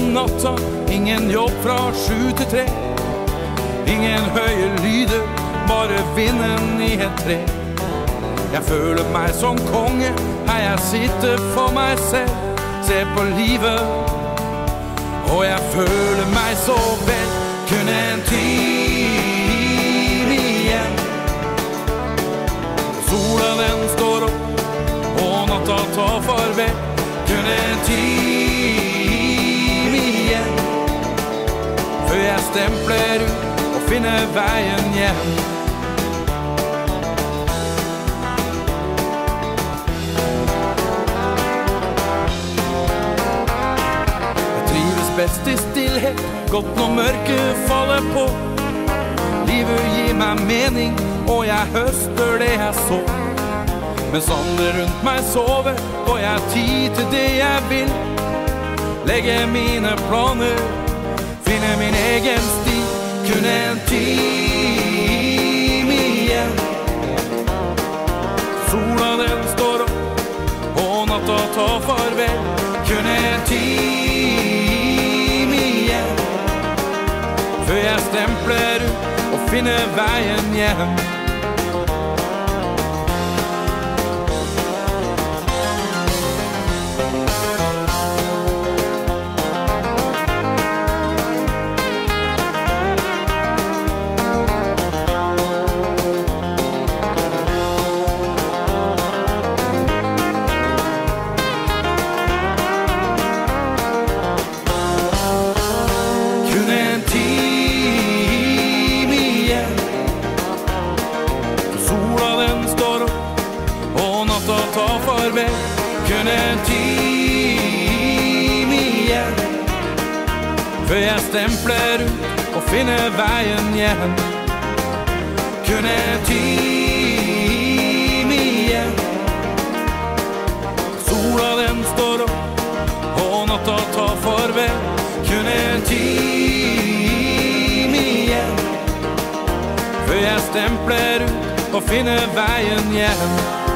natta, ingen jobb fra 7 til 3. Ingen høye lyder, bare vinden i et tre. Jeg føler meg som konge, her jeg sitter for meg selv. Se på livet, og jeg føler meg så vel. Kun en time igjen. Sola den står opp, og natta tar farvel. Kun en time igjen, før jeg stempler ut og finner veien hjem. Jeg trives best i stillhet, godt når mørket faller på. Livet gir meg mening, og jeg høster det jeg så. Mens andre rundt meg sover, får jeg tid til det jeg vil. Legge mine planer, finne min egen sti. Kun en time igjen. Sola den står opp, og natta tar farvel. Kun en time igjen, før jeg stempler ut og finner veien hjem. Kun en time igjen, før jeg stempler ut og finner veien hjem. Kun en time igjen. Sola den står opp, og natta tar farvel. Kun en time igjen, før jeg stempler ut og finner veien hjem.